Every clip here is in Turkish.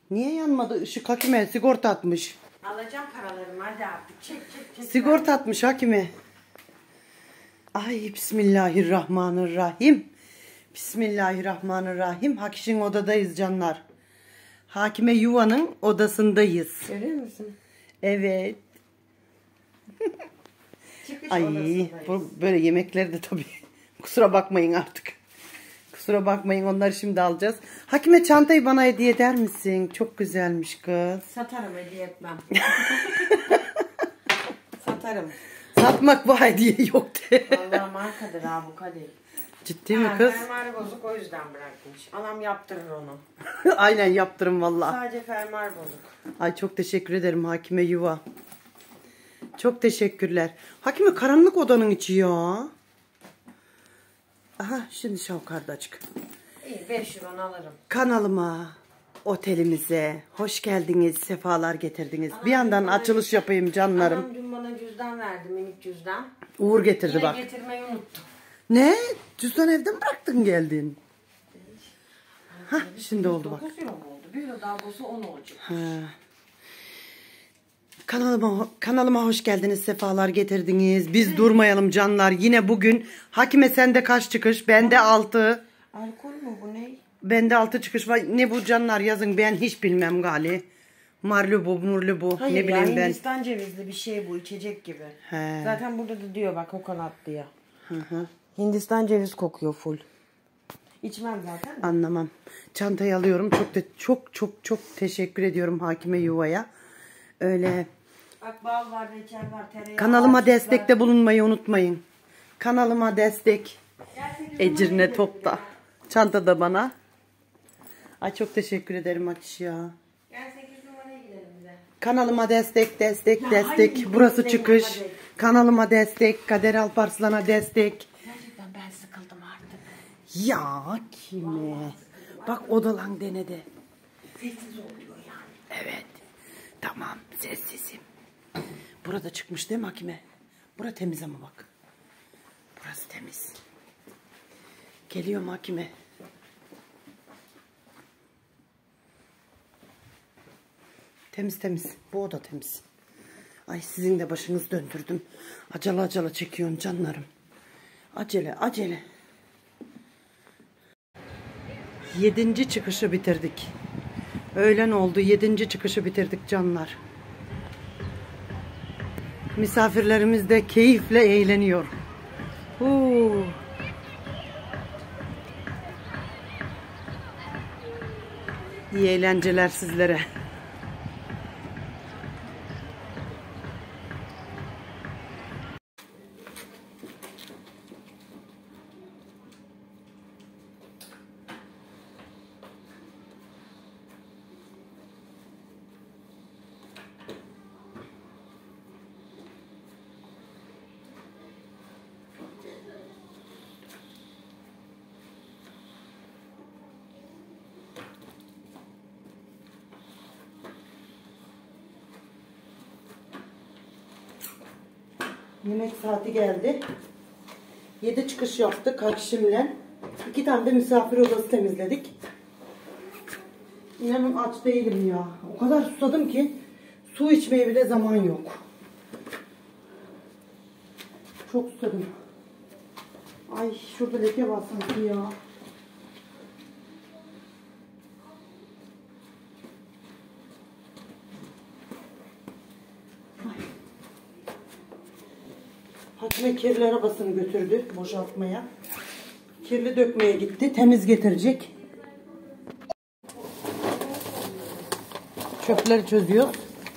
Niye yanmadı ışık Hakime? Sigorta atmış. Alacağım paralarımı hadi artık. Çek. Sigorta atmış Hakime. Ay Bismillahirrahmanirrahim. Bismillahirrahmanirrahim. Hakiş'in odadayız canlar. Hakime Yuva'nın odasındayız. Görüyor musun? Evet. Çıkış Ay böyle yemekleri de tabii. Kusura bakmayın artık. Kusura bakmayın, onları şimdi alacağız. Hakime çantayı bana hediye eder misin? Çok güzelmiş kız. Satarım, hediye etmem. Satarım. Satmak bu hediye yok de. Vallahi markadır ha bu kadeh. Ciddi mi kız? Fermuarı bozuk, o yüzden bırakmış. Anam yaptırır onu. Aynen yaptırım valla. Sadece fermuar bozuk. Ay çok teşekkür ederim Hakime Yuva. Çok teşekkürler. Hakime karanlık odanın içi ya. Aha şimdi şavkarda açık. İyi 5 euro alırım. Kanalıma, otelimize hoş geldiniz, sefalar getirdiniz. Bir yandan açılış yapayım canlarım. Anam dün bana cüzdan verdi, minik cüzdan. Uğur getirdi Yine bak. getirmeyi unuttum. Ne? Cüzdan evden bıraktın geldin. Hah şimdi oldu bak. 9 euro mu oldu? 1 euro daha olsa 10 olacak. Ha. Kanalıma hoş geldiniz, sefalar getirdiniz. Biz durmayalım canlar. Yine bugün Hakime sende kaç çıkış? Bende 6. Alkol mü bu ne? Bende 6 çıkış var. Ne bu canlar yazın, ben hiç bilmem gali. Marlubu, murlubu, Hayır ne bileyim ben. Hindistan cevizli bir şey bu, içecek gibi. He. Zaten burada da diyor bak kokonat diye. Hı. Hindistan ceviz kokuyor full. İçmem zaten. Anlamam. Çantayı alıyorum. Çok teşekkür ediyorum Hakime Yuva'ya. Öyle. Bak bal var, reçel var, tereyağı. Kanalıma destekte bulunmayı unutmayın. Kanalıma destek. Ecirne topta. Çanta da bana. Ay çok teşekkür ederim Akiş ya. Gel 8 numaraya gidelim bize. Kanalıma destek. hayır, Burası gidelim, çıkış. hadi. Kanalıma destek. Kader Alparslan'a destek. Gerçekten ben sıkıldım artık. Ya kime? Bak odalan denedi. Sessiz oluyor yani. Evet. Tamam sessizim. Burada çıkmış değil mi Hakime? Bura temiz ama bak. Burası temiz. Geliyorum Hakime. Temiz. Bu oda temiz. Ay sizin de başınız döndürdüm. Acele çekiyorsun canlarım. Acele. 7. çıkışı bitirdik. Öğlen oldu. 7. çıkışı bitirdik canlar. Misafirlerimiz de keyifle eğleniyor. İyi eğlenceler sizlere. Yemek saati geldi. 7 çıkış yaptık Hakişimle. 2 tane de misafir odası temizledik. İnanın aç değilim ya. O kadar susadım ki su içmeye bile zaman yok. Çok susadım. Ay şurada leke var sanki ya. Hakime kirli arabasını götürdü boşaltmaya. Kirli dökmeye gitti. Temiz getirecek. Çöpleri çözüyor.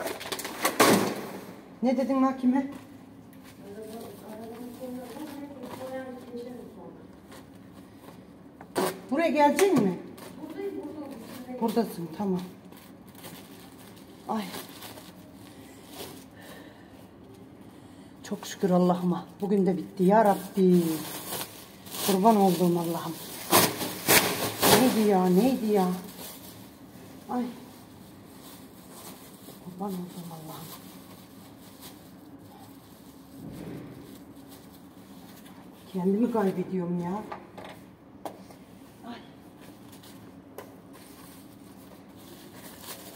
Ne dedin Hakime? Buraya gelecek mi? Buradasın tamam. Ay. Çok şükür Allah'ıma. Bugün de bitti ya Rabbi. Kurban olduğum Allah'ım. Neydi ya? Ay. Kurban olduğum Allah'ım. Kendimi kaybediyorum ya. Ay.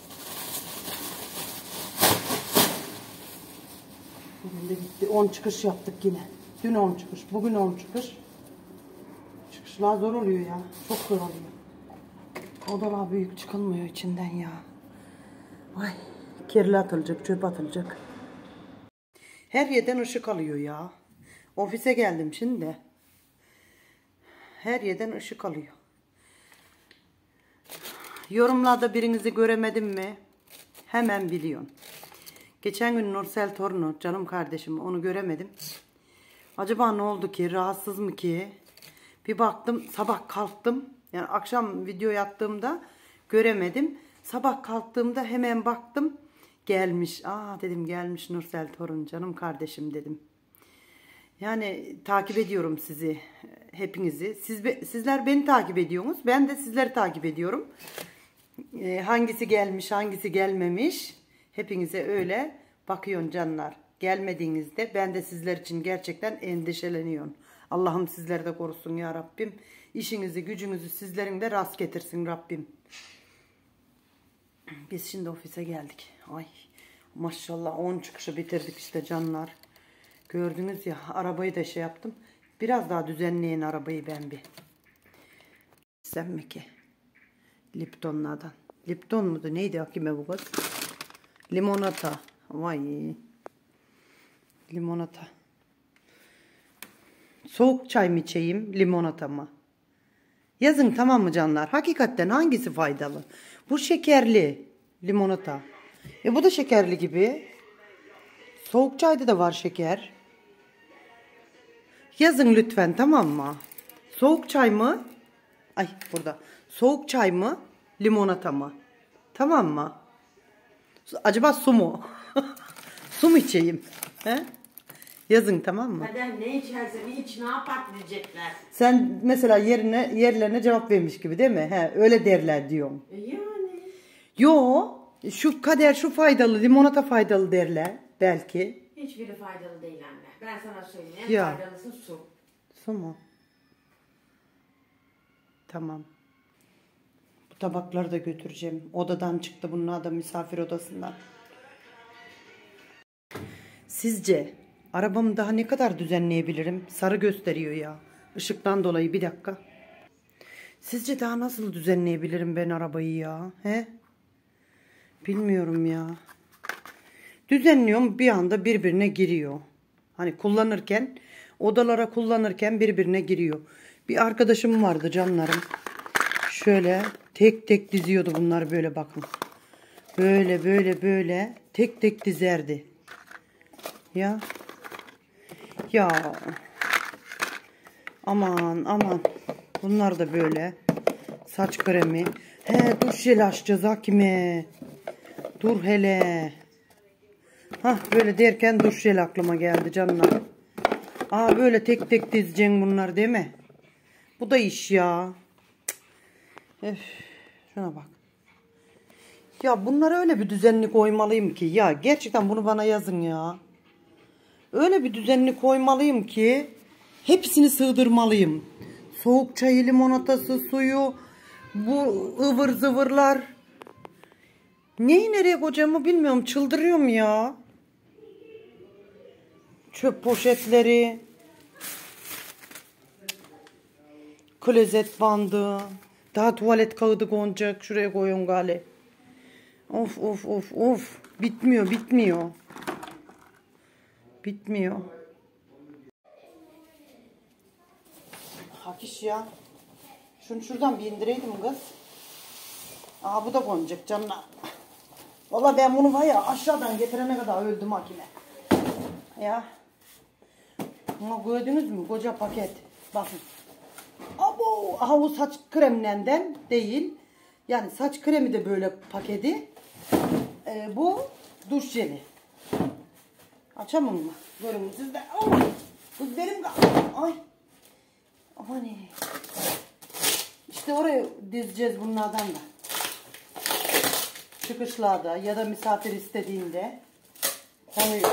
Bugün de gitti. 10 çıkış yaptık yine. Dün 10 çıkış. Bugün 10 çıkış. Çıkışlar zor oluyor ya. Çok zor oluyor. Odalar büyük, çıkılmıyor içinden ya. Ay, kirli atılacak, çöp atılacak. Her yerden ışık alıyor ya. Ofise geldim şimdi de. Her yerden ışık alıyor. Yorumlarda birinizi göremedim mi? Hemen biliyorum. Geçen gün Nursel torunu, canım kardeşim, onu göremedim. Acaba ne oldu ki? Rahatsız mı ki? Bir baktım, sabah kalktım. Yani akşam video yaptığımda göremedim. Sabah kalktığımda hemen baktım. Gelmiş. Aa dedim, gelmiş Nursel torun, canım kardeşim dedim. Yani takip ediyorum sizi, hepinizi. Sizler beni takip ediyorsunuz. Ben de sizleri takip ediyorum. Hangisi gelmiş, hangisi gelmemiş. Hepinize öyle bakıyorsun canlar. Gelmediğinizde ben de sizler için gerçekten endişeleniyorum. Allah'ım sizleri de korusun ya Rabbim. İşinizi, gücünüzü sizlerin de rast getirsin Rabbim. Biz şimdi ofise geldik. Ay maşallah 10 çıkışı bitirdik işte canlar. Gördünüz ya, arabayı da şey yaptım. Biraz daha düzenleyin arabayı ben bir. Sen mi ki? Liptonlardan. Lipton mudur? Neydi hakime bu kız? Limonata. Vay. Limonata. Soğuk çay mı içeyim? Limonata mı? Yazın tamam mı canlar? Hakikaten hangisi faydalı? Bu şekerli. Limonata. Bu da şekerli gibi. Soğuk çayda da var şeker. Yazın lütfen tamam mı? Soğuk çay mı? Ay burada. Soğuk çay mı? Limonata mı? Tamam mı? Acaba su mu? Su mu içeyim? He? Yazın tamam mı? Hadi ne içersen iç, ne yapar diyecekler. Sen mesela yerlerine cevap vermiş gibi değil mi? He, öyle derler diyorum. Yani. Yo, şu kader şu faydalı, limonata faydalı derler belki. Hiçbiri faydalı değil anne. Ben sana söyleyeyim. En Ya. faydalısı su. Su mu? Tamam. Bu tabakları da götüreceğim. Odadan çıktı bunlar da, misafir odasından. Sizce arabamı daha ne kadar düzenleyebilirim? Sarı gösteriyor ya. Işıktan dolayı bir dakika. Sizce daha nasıl düzenleyebilirim ben arabayı ya? He? Bilmiyorum ya. Düzenliyorum, bir anda birbirine giriyor. Hani kullanırken, odalara kullanırken birbirine giriyor. Bir arkadaşım vardı canlarım. Şöyle tek tek diziyordu bunlar, böyle bakın. Böyle tek tek dizerdi. Ya. Ya. Aman. Bunlar da böyle. Saç kremi. He, duş jeli açacağız hakime. Dur hele. Hah, böyle derken duş jeli aklıma geldi canlar. Aa, böyle tek tek dizeceksin bunlar değil mi? Bu da iş ya. Öf, şuna bak. Ya bunları öyle bir düzenli koymalıyım ki. Ya gerçekten bunu bana yazın ya. Öyle bir düzenli koymalıyım ki hepsini sığdırmalıyım. Soğuk çayı, limonatası, suyu, bu ıvır zıvırlar. Neyi nereye koyacağımı bilmiyorum. Çıldırıyorum ya. Çöp poşetleri. Klozet bandı. Daha tuvalet kağıdı konacak. Şuraya koyun gali. Of. Bitmiyor. Hakiş ya. Şunu şuradan bir indireydim kız. Aa, bu da konacak canına. Valla ben bunu var ya, aşağıdan getirene kadar öldüm hakime. Ya. Ama gördünüz mü? Koca paket. Bakın. Abo, aha bu saç kremlerinden değil. Yani saç kremi de böyle paketi. Bu duş jeli. Açamam mı? Görün siz de. Oh, kız benim. Ay. Aman ne. İşte oraya dizeceğiz bunlardan da. Çıkışlarda ya da misafir istediğinde. Konuyor.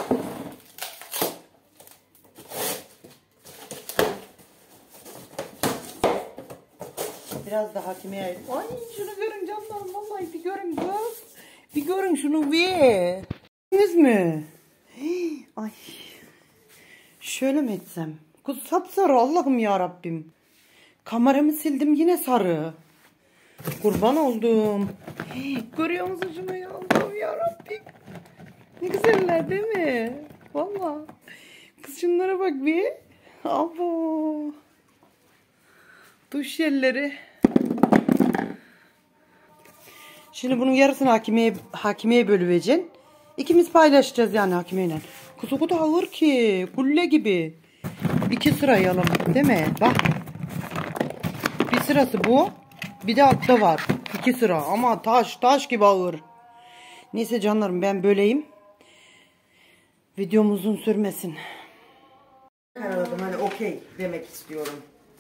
Biraz da hakime. Ay şunu görün canlarım, vallahi bir görün kız. Bir görün şunu bir. Gördünüz mü? Ay. Şöyle mi etsem? Kız sapsarı Allah'ım ya Rabbim. Kameramı sildim yine sarı. Kurban oldum. Hey, görüyor musun şunu ya Allah'ım ya Rabbim. Ne güzeller değil mi? Vallahi. Kız şunlara bak bir. Abo. Duş jelleri. Şimdi bunun yarısını hakimeye bölüveceksin. İkimiz paylaşacağız yani hakimeyle. Kız o kadar ağır ki. Kulle gibi. 2 sırayalım değil mi? Bak. Bir sırası bu. Bir de altta var. 2 sıra ama taş gibi ağır. Neyse canlarım ben böyleyim. Videom uzun sürmesin. Karaladım hani okey demek istiyorum.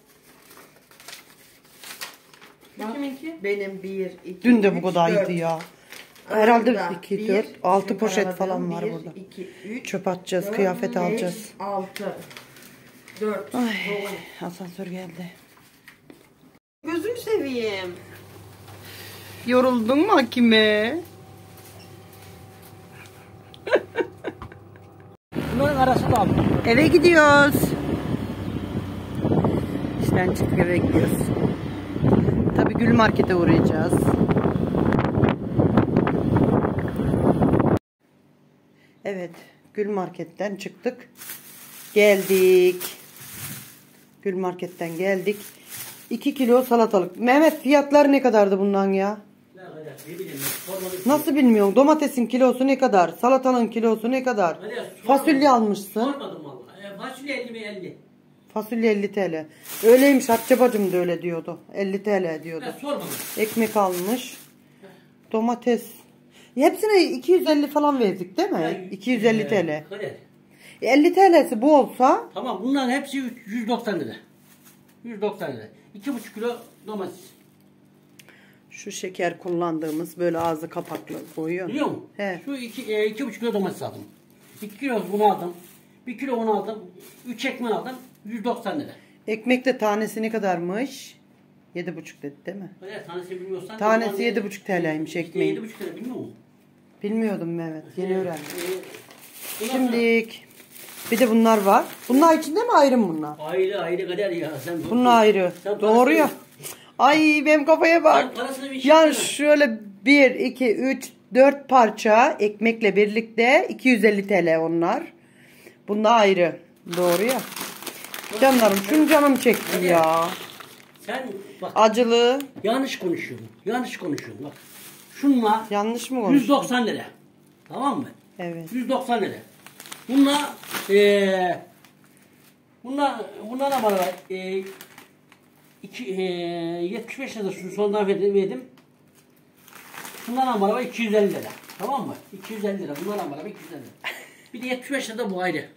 Kiminki? Benim 1, 2, dün de bu kadardı ya. Herhalde 2, 4, 6 poşet falan var burada. 2, 3, çöp atacağız, kıyafet alacağız. 6, 4. Ay, asansör geldi. Gözünü seveyim. Yoruldun mu Hakime? Bunların arası da Eve gidiyoruz. İşten çıktık eve gidiyoruz. Tabii Gül Market'e uğrayacağız. Evet, Gül Market'ten çıktık. Geldik. Gül Market'ten geldik. 2 kilo salatalık. Mehmet fiyatları ne kadardı bundan ya? Nasıl bilmiyorum. Domatesin kilosu ne kadar? Salatalığın kilosu ne kadar? Fasulye almışsın. sormadım vallahi. Fasulye 50 mi 50? Fasulye 50 TL. Öyleymiş. Hatice bacım da öyle diyordu. 50 TL diyordu. Sormadım. Ekmek almış. Domates. Hepsine 250 falan verdik değil mi? 250 TL. Kader. 50 TL'si bu olsa Tamam bunların hepsi 190 lira. 190 lira. 2,5 kilo domates. şu şeker kullandığımız böyle ağzı kapaklı koyuyor. Biliyor musun? He. Şu 2,5 kilo domates aldım. 2 kilo bunu aldım. 1 kilo onu aldım. 3 ekmeği aldım. 190 lira. Ekmek de tanesi ne kadarmış? 7,5 dedi değil mi? Kader tanesini bilmiyorsan. Tanesi 7,5 TL'ymiş ekmeğin. 7,5 lira bilmiyor musun? Bilmiyordum Mehmet. Yeni öğrendim. Şimdi Şimdilik bir de bunlar var. Bunlar içinde mi ayrı mı bunlar? ayrı Kader ya. Sen Bunlar ayrı. Sen Doğru ya. Ay benim kafaya bak. Sen parasını bir şey Yani yapma. şöyle 1, 2, 3, 4 parça ekmekle birlikte 250 TL onlar. Bunlar ayrı. Doğru ya. Canlarım şunu canım çekti ya. Sen bak Acılı. yanlış konuşuyorsun. Yanlış konuşuyorsun bak. Şunla Yanlış mı konuştum? 190 lira. Tamam mı? Evet. 190 lira. Bununla bunlarla beraber 75 lira şu sondan verdim. Şunlarla beraber 250 lira. Tamam mı? 250 lira. Bunlarla beraber 250 lira. Bir de 75 lira da bu ayrı.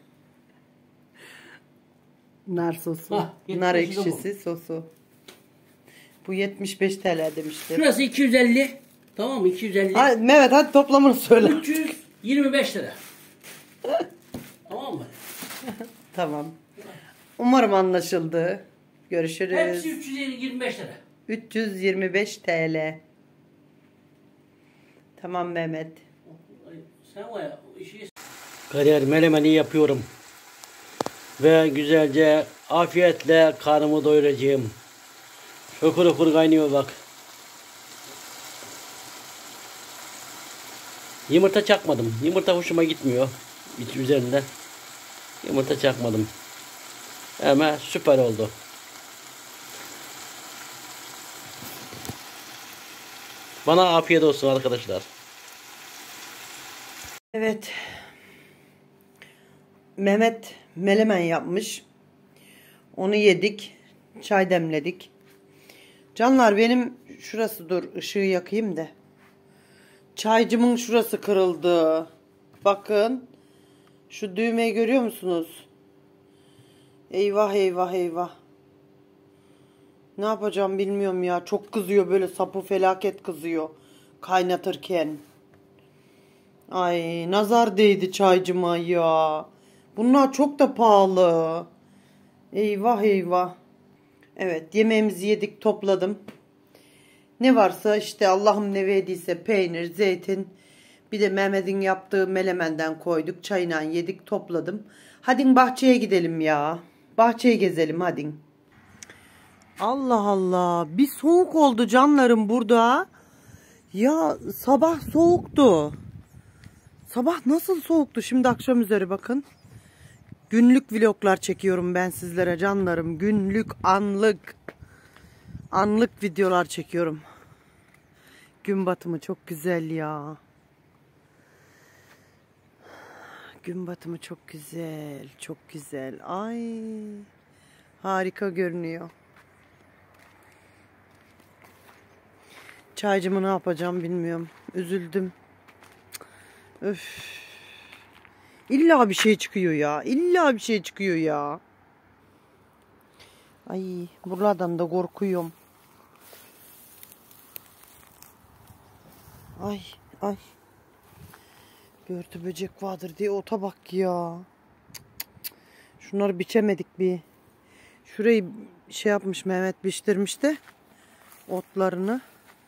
Nar sosu. Ha, Nar 75 ekşisi sosu. Bu 75 TL demişti. Şurası 250. Tamam mı? 250. Hadi, Mehmet hadi toplamını söyle. 325 lira. Tamam mı? Tamam. Umarım anlaşıldı. Görüşürüz. Hepsi 325 lira. 325 TL. Tamam Mehmet. Sen var ya işi... Kader melemeni yapıyorum. Ve güzelce afiyetle karnımı doyuracağım. Okur okur kaynıyor bak. Yumurta çakmadım. Yumurta hoşuma gitmiyor. İç üzerinde. Yumurta çakmadım. Ama süper oldu. Bana afiyet olsun arkadaşlar. Evet. Mehmet melemen yapmış. Onu yedik. Çay demledik. Canlar benim şurası dur ışığı yakayım da. Çaycımın şurası kırıldı. Bakın. Şu düğmeyi görüyor musunuz? Eyvah eyvah eyvah. Ne yapacağım bilmiyorum ya. Çok kızıyor böyle sapı felaket kızıyor. Kaynatırken. Ay nazar değdi çaycıma ya. Bunlar çok da pahalı. Eyvah eyvah. Evet yemeğimizi yedik topladım. Ne varsa işte Allah'ım ne verdiyse peynir, zeytin. Bir de Mehmet'in yaptığı melemenden koyduk. Çayla yedik, topladım. Hadi bahçeye gidelim ya. Bahçeyi gezelim hadi. Allah Allah. Bir soğuk oldu canlarım burada. Ya sabah soğuktu. Sabah nasıl soğuktu? Şimdi akşam üzeri bakın. Günlük vloglar çekiyorum ben sizlere canlarım. Günlük, anlık. Anlık videolar çekiyorum. Gün batımı çok güzel ya. Gün batımı çok güzel. Çok güzel. Ay. Harika görünüyor. Çaycımı ne yapacağım bilmiyorum. Üzüldüm. Öf. İlla bir şey çıkıyor ya. İlla bir şey çıkıyor ya. Ay, buradan da korkuyorum. Ay, ay. Börtü böcek vardır diye ota bak ya. Şunları biçemedik bir. Şurayı şey yapmış Mehmet, biçtirmiş de otlarını.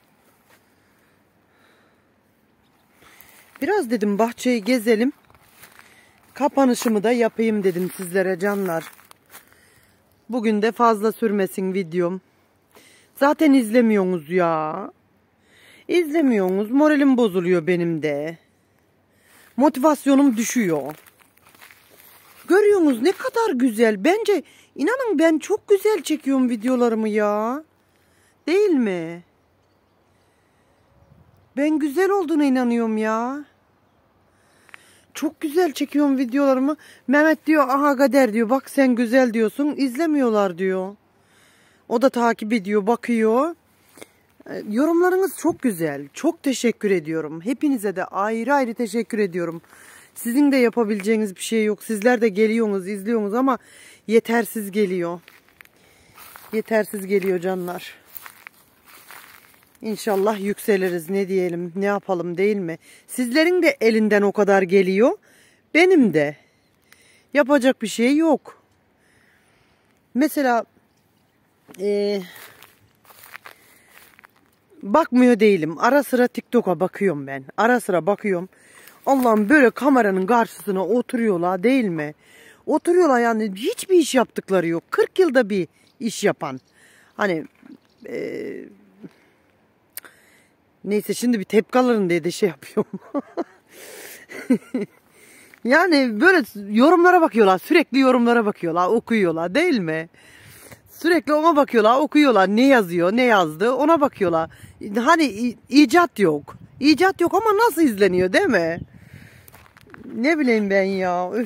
Biraz dedim bahçeyi gezelim. Kapanışımı da yapayım dedim sizlere canlar. Bugün de fazla sürmesin videom. Zaten izlemiyorsunuz ya. İzlemiyorsunuz. Moralim bozuluyor benim de. Motivasyonum düşüyor. Görüyorsunuz ne kadar güzel. Bence inanın ben çok güzel çekiyorum videolarımı ya. Değil mi? Ben güzel olduğuna inanıyorum ya. Çok güzel çekiyorum videolarımı. Mehmet diyor aha Kader diyor. Bak sen güzel diyorsun. İzlemiyorlar diyor. O da takip ediyor, bakıyor. Yorumlarınız çok güzel. Çok teşekkür ediyorum. Hepinize de ayrı ayrı teşekkür ediyorum. Sizin de yapabileceğiniz bir şey yok. Sizler de geliyorsunuz, izliyorsunuz ama yetersiz geliyor. Yetersiz geliyor canlar. İnşallah yükseliriz. Ne diyelim, ne yapalım değil mi? Sizlerin de elinden o kadar geliyor. Benim de. Yapacak bir şey yok. Mesela bakmıyor değilim. Ara sıra TikTok'a bakıyorum ben. Ara sıra bakıyorum. Allah'ım böyle kameranın karşısına oturuyorlar değil mi? Oturuyorlar yani hiçbir iş yaptıkları yok. 40 yılda bir iş yapan. Hani neyse şimdi bir tepki alırım diye de şey yapıyorum. Yani böyle yorumlara bakıyorlar. Sürekli yorumlara bakıyorlar. Okuyorlar değil mi? Sürekli ona bakıyorlar. Okuyorlar. Ne yazıyor? Ne yazdı? Ona bakıyorlar. Hani icat yok. İcat yok ama nasıl izleniyor değil mi? Ne bileyim ben ya. Üf.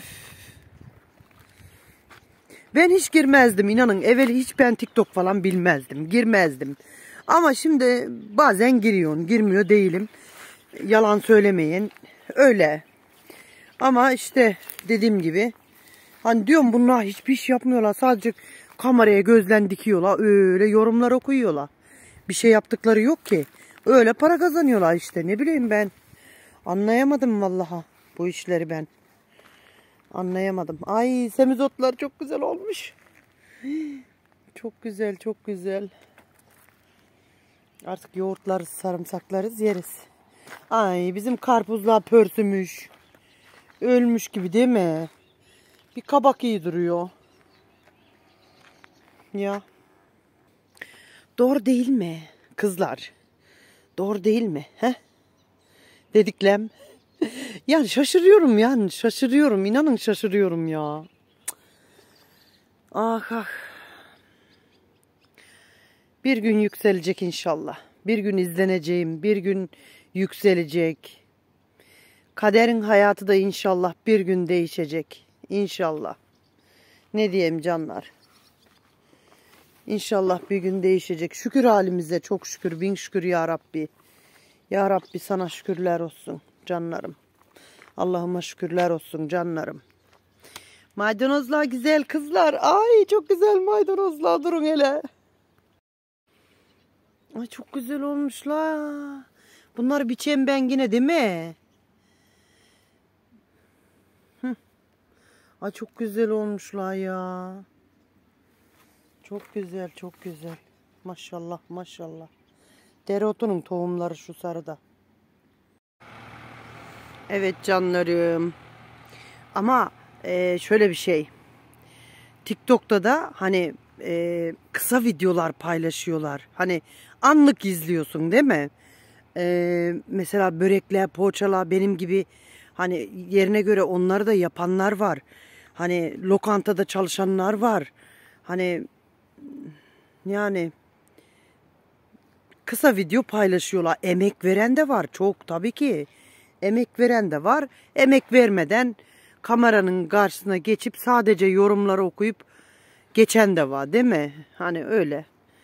Ben hiç girmezdim inanın. Evvel hiç ben TikTok falan bilmezdim. Girmezdim. Ama şimdi bazen giriyorsun. Girmiyor değilim. Yalan söylemeyin. Öyle. Ama işte dediğim gibi. Hani diyorum bunlar hiçbir iş yapmıyorlar. Sadece kameraya gözlen dikiyorlar. Öyle yorumlar okuyorlar. Bir şey yaptıkları yok ki. Öyle para kazanıyorlar işte. Ne bileyim ben. Anlayamadım vallahi bu işleri ben. Anlayamadım. Ay semizotlar çok güzel olmuş. Çok güzel, çok güzel. Artık yoğurtları, sarımsaklarız yeriz. Ay bizim karpuzlar pörsümüş. Ölmüş gibi değil mi? Bir kabak iyi duruyor. Ya. Doğru değil mi kızlar? Doğru değil mi? He? Dediklem. Yani şaşırıyorum yani. Şaşırıyorum. İnanın şaşırıyorum ya. Ah ah. Bir gün yükselecek inşallah. Bir gün izleneceğim. Bir gün yükselecek. Kaderin hayatı da inşallah bir gün değişecek. İnşallah. Ne diyeyim canlar. İnşallah bir gün değişecek. Şükür halimize çok şükür. Bin şükür ya Rabbi. Ya Rabbi sana şükürler olsun canlarım. Allah'ıma şükürler olsun canlarım. Maydanozlar güzel kızlar. Ay çok güzel maydanozlar. Durun hele. Ay çok güzel olmuşlar. Bunları biçeyim ben yine değil mi? Hı. Ay çok güzel olmuşlar ya. Çok güzel, çok güzel. Maşallah, maşallah. Dereotunun tohumları şu sarıda. Evet canlarım. Ama şöyle bir şey. TikTok'ta da hani kısa videolar paylaşıyorlar. Hani anlık izliyorsun değil mi? Mesela börekler, poğaçalar benim gibi hani yerine göre onları da yapanlar var. Hani lokantada çalışanlar var. Hani yani kısa video paylaşıyorlar. Emek veren de var çok tabii ki. Emek veren de var. Emek vermeden kameranın karşısına geçip sadece yorumları okuyup geçen de var değil mi? Hani öyle.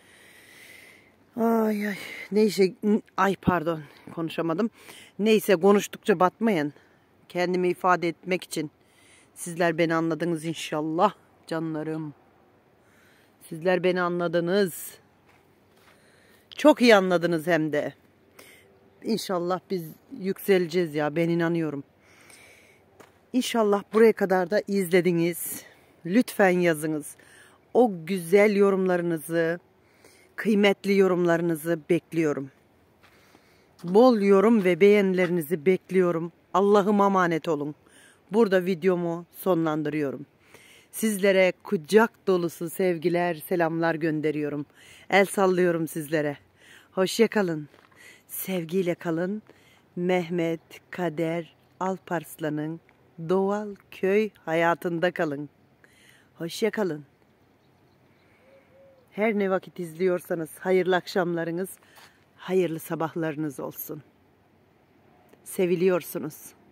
Ay ay. Neyse. Ay pardon. Konuşamadım. Neyse konuştukça batmayın. Kendimi ifade etmek için. Sizler beni anladınız inşallah. Canlarım. Sizler beni anladınız. Çok iyi anladınız hem de. İnşallah biz yükseleceğiz ya. Ben inanıyorum. İnşallah buraya kadar da izlediniz. Lütfen yazınız. O güzel yorumlarınızı, kıymetli yorumlarınızı bekliyorum. Bol yorum ve beğenilerinizi bekliyorum. Allah'ıma emanet olun. Burada videomu sonlandırıyorum. Sizlere kucak dolusu sevgiler, selamlar gönderiyorum. El sallıyorum sizlere. Hoşça kalın. Sevgiyle kalın. Mehmet Kader Alparslan'ın doğal köy hayatında kalın. Hoşça kalın. Her ne vakit izliyorsanız hayırlı akşamlarınız, hayırlı sabahlarınız olsun. Seviliyorsunuz.